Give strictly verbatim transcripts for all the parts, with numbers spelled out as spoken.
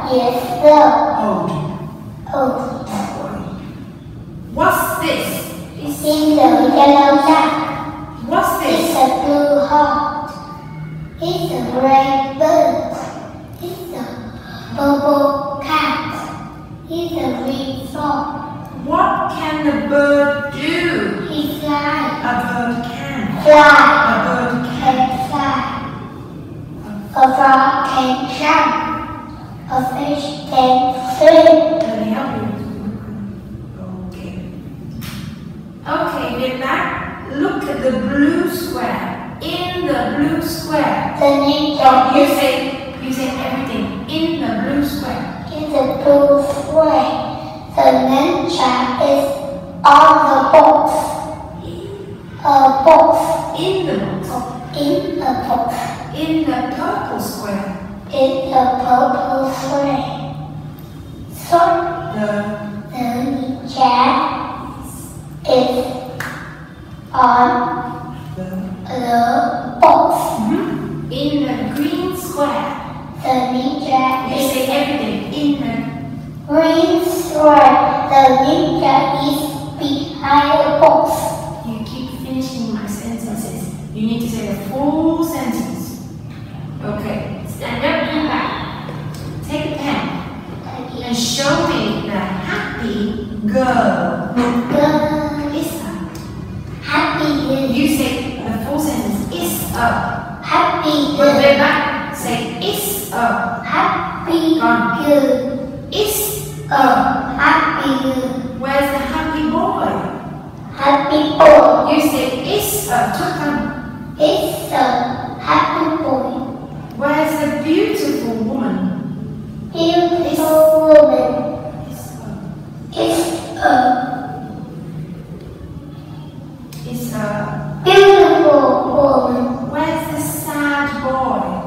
Yes, sir. Old. Old. What's this? It's in the yellow duck. What's It's this? a blue hawk. It's a gray bird. It's a purple cat. It's a green frog. What can the bird do? He flies. A bird can. Fly. A bird can. Can fly. A frog can jump. A fish can swim. Let me help you. Okay. Okay, get back. Look at the blue square. In the blue square. The ninja You is say, you say everything. In the blue square. in the blue square. The ninja is on the box. A box. In the box. In a box. In the purple square. In the purple square. So The the ninja is on the the box. Mhm. In the green square. The ninja You is say everything. In the green square. The ninja is behind the box. You keep finishing my sentences. You need to say the full sentence. Okay. Stand up and back. Take a pen and show me the happy girl. Girl Is a. happy girl. You say the full sentence. Is a. Happy Go girl. back. Say is a. Happy Gone. girl. Is A a. happy girl. Where's the happy boy? Happy boy. You say is a. Tukan. It's a happy boy. Where's the beautiful woman? Beautiful woman. Is a. It's a Is a. beautiful woman. Where's the sad boy?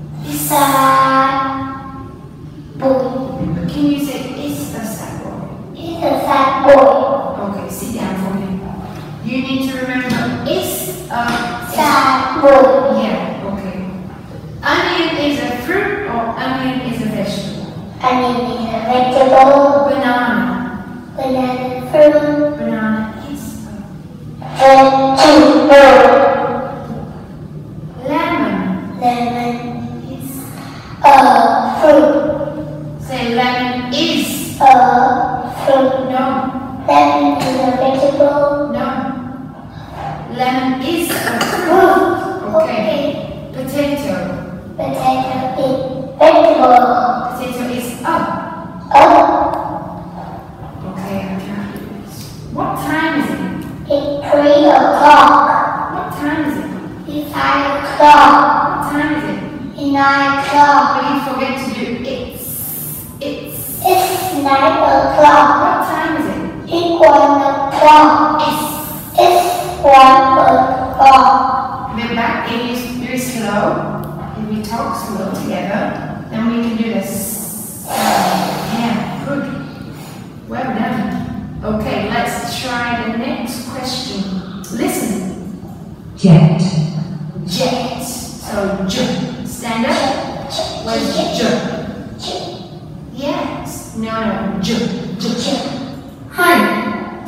Sad boy. Can you say is the sad boy? It's a sad boy. Okay, sit down for me. You need to remember is a Sad boy. Yeah, okay. Onion is a fruit or onion is a vegetable? Onion is a vegetable. Banana. Banana fruit. Banana is a Vegetable. lemon. Lemon Is a fruit. say lemon is A fruit. no Lemon is a vegetable. no. Lemon is a fruit. Fruit. Okay. Potato. Potato is vegetable. Potato is a. A Okay, I can't do this. What time is it? It's three o'clock. What time is it? It's five o'clock. What time is it? It's nine o'clock. But you forget to do it's. It's. It's nine o'clock. What time is it? It's one o'clock. It's. It's one o'clock. We're back. If you do it slow, if we talk slow together, then we can do this. Yeah, good. Well done. Okay, let's try the next question. Listen. Jet. Jet. So j. Stand up. Where's j? Yes. No, no. J. J. Hun.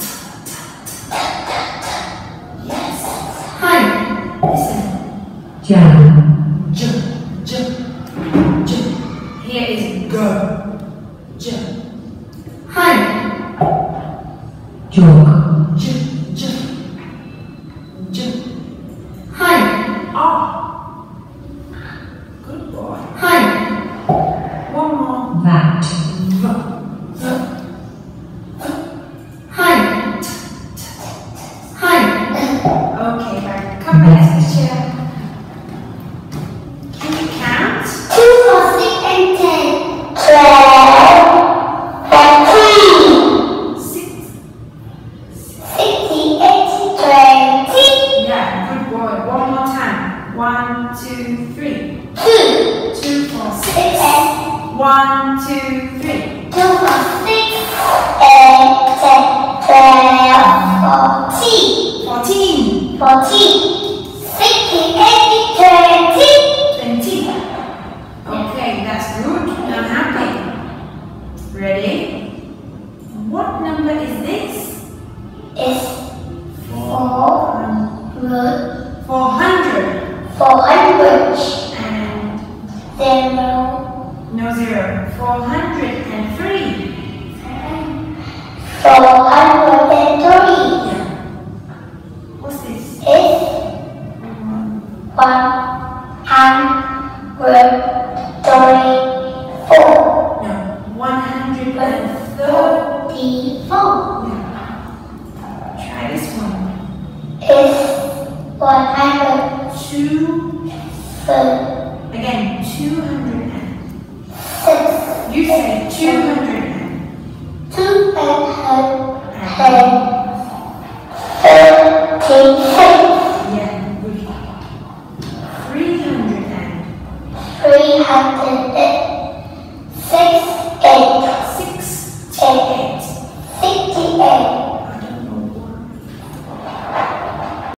Yes. Hun. Listen. Jam. J. J. J. Here is go. J. Hun. Joke. J. J. J. Hun. Oh. Good boy. Hun. One more. That. V. V. Hun. Hun. Okay, back. Come back to the chair. Can you count? Two for six and ten. Twelve. Fourteen. Six. Sixty, eighty, twenty. Yeah, good boy. One more time. One, two, three. Two. Two, four, Six six. and One, two, three. two for six and ten. Twelve. Fourteen. Fourteen. Fourteen. Sixty, eighty, twenty. Twenty. Okay, that's good. I'm happy. word. four hundred three. Four hundred and three. What's this? It's one hundred thirty-four. No, one hundred thirty. Thirty-four. Try this one. It's one hundred Two. six. Again, two hundred. You say two hundred. Two hundred thirty-six. Yeah, good. Three hundred. Three hundred